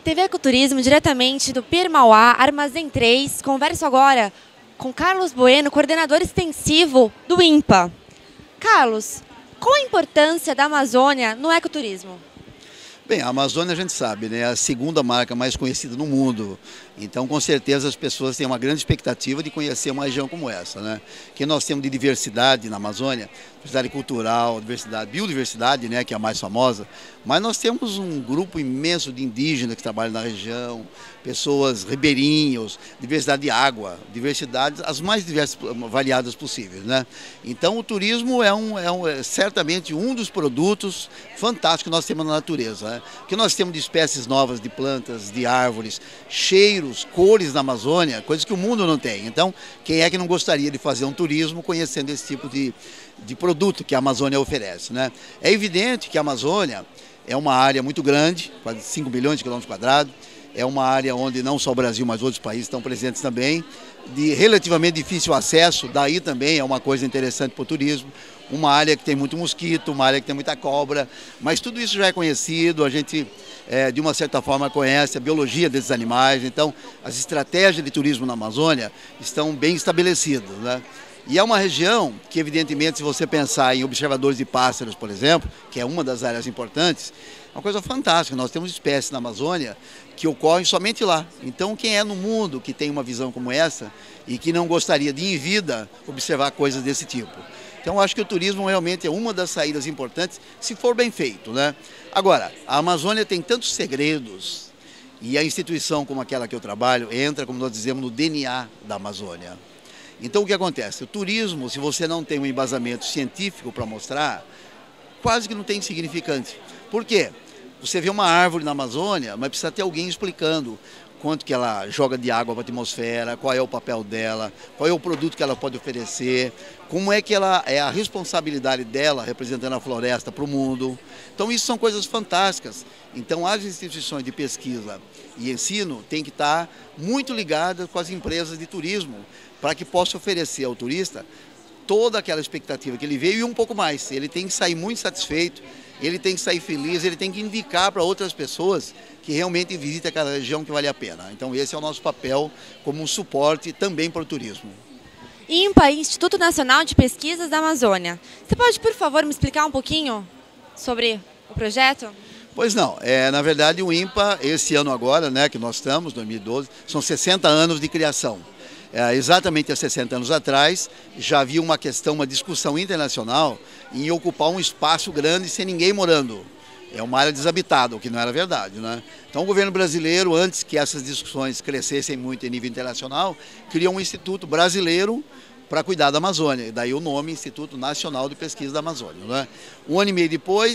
TV Ecoturismo, diretamente do Pier Mauá, Armazém 3. Converso agora com Carlos Bueno, coordenador extensivo do INPA. Carlos, qual a importância da Amazônia no ecoturismo? Bem, a Amazônia a gente sabe, né, é a segunda marca mais conhecida no mundo. Então, com certeza, as pessoas têm uma grande expectativa de conhecer uma região como essa, né? Que nós temos de diversidade na Amazônia, diversidade cultural, biodiversidade, né, que é a mais famosa, mas nós temos um grupo imenso de indígenas que trabalham na região, pessoas ribeirinhos, diversidade de água, diversidades as mais diversas, variadas possíveis, né? Então, o turismo é certamente um dos produtos fantásticos que nós temos na natureza, né? Que nós temos de espécies novas de plantas, de árvores, cheiros, cores na Amazônia, coisas que o mundo não tem. Então, quem é que não gostaria de fazer um turismo conhecendo esse tipo de produto que a Amazônia oferece, né? É evidente que a Amazônia é uma área muito grande, quase 5 milhões de quilômetros quadrados, é uma área onde não só o Brasil, mas outros países estão presentes também, de relativamente difícil acesso, daí também é uma coisa interessante para o turismo, uma área que tem muito mosquito, uma área que tem muita cobra, mas tudo isso já é conhecido, a gente de uma certa forma conhece a biologia desses animais, então as estratégias de turismo na Amazônia estão bem estabelecidas, né? E é uma região que, evidentemente, se você pensar em observadores de pássaros, por exemplo, que é uma das áreas importantes, é uma coisa fantástica. Nós temos espécies na Amazônia que ocorrem somente lá. Então, quem é no mundo que tem uma visão como essa e que não gostaria de, em vida, observar coisas desse tipo? Então, eu acho que o turismo realmente é uma das saídas importantes, se for bem feito, né? Agora, a Amazônia tem tantos segredos e a instituição como aquela que eu trabalho entra, como nós dizemos, no DNA da Amazônia. Então, o que acontece? O turismo, se você não tem um embasamento científico para mostrar, quase que não tem significante. Por quê? Você vê uma árvore na Amazônia, mas precisa ter alguém explicando quanto que ela joga de água para a atmosfera, qual é o papel dela, qual é o produto que ela pode oferecer, como é que ela é a responsabilidade dela representando a floresta para o mundo. Então, isso são coisas fantásticas. Então, as instituições de pesquisa e ensino têm que estar muito ligadas com as empresas de turismo, para que possa oferecer ao turista toda aquela expectativa que ele veio e um pouco mais. Ele tem que sair muito satisfeito, ele tem que sair feliz, ele tem que indicar para outras pessoas que realmente visitem aquela região que vale a pena. Então esse é o nosso papel como um suporte também para o turismo. INPA, Instituto Nacional de Pesquisas da Amazônia. Você pode, por favor, me explicar um pouquinho sobre o projeto? Pois não, na verdade o INPA, esse ano agora, né, que nós estamos, 2012, são 60 anos de criação. Exatamente há 60 anos atrás, já havia uma questão, uma discussão internacional em ocupar um espaço grande sem ninguém morando. É uma área desabitada, o que não era verdade, né? Então o governo brasileiro, antes que essas discussões crescessem muito em nível internacional, criou um instituto brasileiro para cuidar da Amazônia, e daí o nome Instituto Nacional de Pesquisa da Amazônia, né? Um ano e meio depois,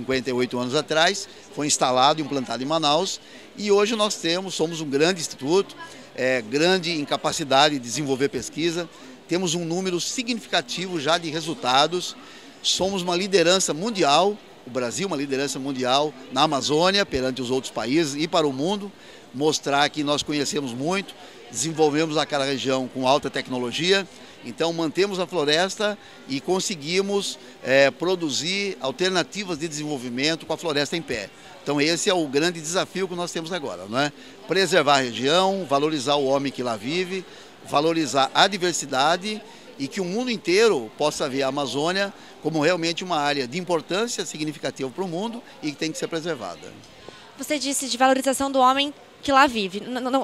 58 anos atrás, foi instalado e implantado em Manaus, e hoje nós somos um grande instituto, grande em capacidade de desenvolver pesquisa, temos um número significativo já de resultados, somos uma liderança mundial, o Brasil uma liderança mundial na Amazônia, perante os outros países e para o mundo, mostrar que nós conhecemos muito, desenvolvemos aquela região com alta tecnologia, então mantemos a floresta e conseguimos produzir alternativas de desenvolvimento com a floresta em pé. Então esse é o grande desafio que nós temos agora, não é? Preservar a região, valorizar o homem que lá vive, valorizar a diversidade e que o mundo inteiro possa ver a Amazônia como realmente uma área de importância significativa para o mundo e que tem que ser preservada. Você disse de valorização do homem que lá vive.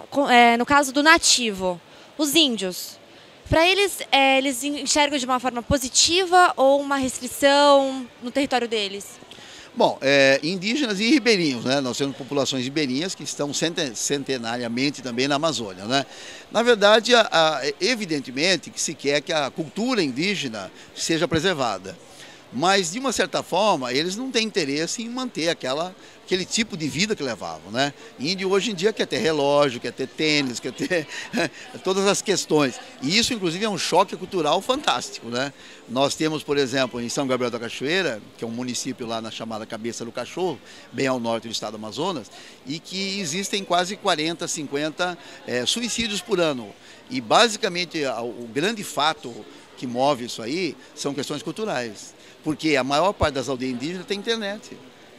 No caso do nativo, os índios, para eles, eles enxergam de uma forma positiva ou uma restrição no território deles? Bom, indígenas e ribeirinhos, né? Nós temos populações ribeirinhas que estão centenariamente também na Amazônia, né? Na verdade, evidentemente que se quer que a cultura indígena seja preservada. Mas, de uma certa forma, eles não têm interesse em manter aquele tipo de vida que levavam, né? Índio hoje em dia quer ter relógio, quer ter tênis, quer ter todas as questões. E isso, inclusive, é um choque cultural fantástico, né? Nós temos, por exemplo, em São Gabriel da Cachoeira, que é um município lá na chamada Cabeça do Cachorro, bem ao norte do estado do Amazonas, e que existem quase 40, 50 suicídios por ano. E, basicamente, o grande fato que move isso aí são questões culturais. Porque a maior parte das aldeias indígenas tem internet.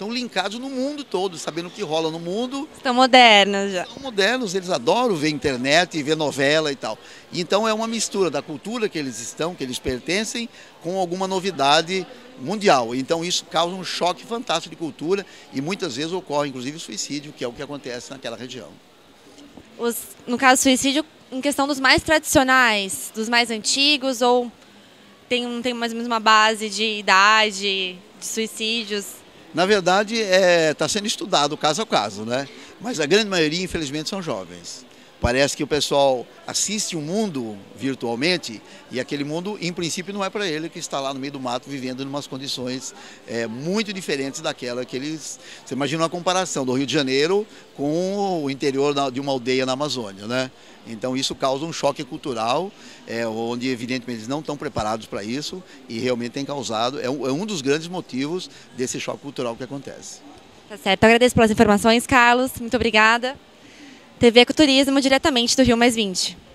estão linkados no mundo todo, sabendo o que rola no mundo. Estão modernos já. São modernos, eles adoram ver internet, ver novela e tal. Então é uma mistura da cultura que eles estão, que eles pertencem, com alguma novidade mundial. Então isso causa um choque fantástico de cultura e muitas vezes ocorre inclusive suicídio, que é o que acontece naquela região. No caso suicídio, em questão dos mais tradicionais, dos mais antigos, ou tem mais ou menos uma base de idade, de suicídios? Na verdade, está sendo estudado caso a caso, né? Mas a grande maioria, infelizmente, são jovens. Parece que o pessoal assiste um mundo virtualmente e aquele mundo, em princípio, não é para ele, que está lá no meio do mato vivendo em umas condições muito diferentes daquela que eles... Você imagina uma comparação do Rio de Janeiro com o interior de uma aldeia na Amazônia, né? Então isso causa um choque cultural, onde evidentemente eles não estão preparados para isso e realmente tem causado, é um dos grandes motivos desse choque cultural que acontece. Tá certo, eu agradeço pelas informações, Carlos, muito obrigada. TV Ecoturismo, diretamente do Rio+20.